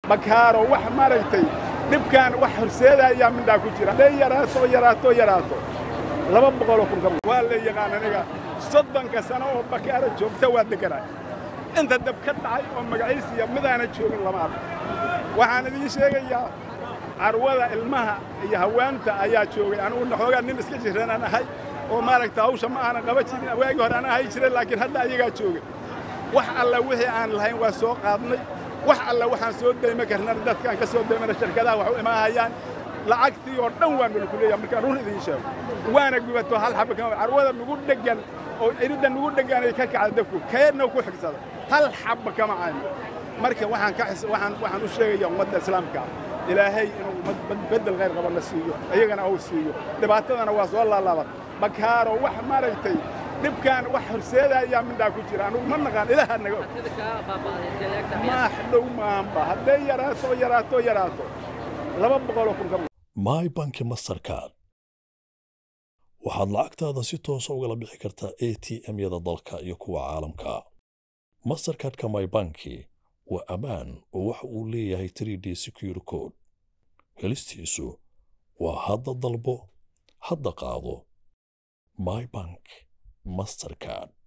bakaaro wax maaragtay dhibkan wax horseeda ayaa midna ku jira yaraato 200 kun ka waa la yaqaan aniga 30 sano oo bakaaro joogta waa deganaa inta dab ka dhacay oo magaciisa midaana joogin lama arko waxaan idin sheegayaa carwada ilmaha iyo hawaanta ayaa joogay anigu naxoogaa nin iska jiraan ahay oo maaragtay hawsha ma aanan qaba jirin waagi hore aan ahay jiray laakiin hadda ayagaa joogay wax alla wixii aan lahayn waa soo qaadnay wax alla waxaan soo dayma karnaa dadkaan ka soo daymana shirkadaha wax u imaahayaan lacagtii oo dhan waan ku leeyahay markaan run idin sheego waana gubato hal xabba kama carwada nagu dhagan oo irida nagu dhagan ay ka kacay dabku kayna ku xigsada hal xabba kama aan marka waxaan u sheegayaa ummadda islaamka ilaahay inuu bedel غير qaban la siiyo ayagana uu siiyo dhibaatadana waa soo laalaaban bakaaro wax maaragtay dhibkan wax horseeda ayaa midna ku jira anigu ma naqaan ilaaha naga ma xdow maamba haday yaraato 200 kun ka My Bank Mastercard waxaad lacagtaada si toos ah uga bixi kartaa ATM-yada dalka iyo kuwa caalamka Mastercard-ka My Bank waa amaan oo waxa uu leeyahay 3D secure code helistiisu waa hadda dalbo hadda qaado My Bank Mastercard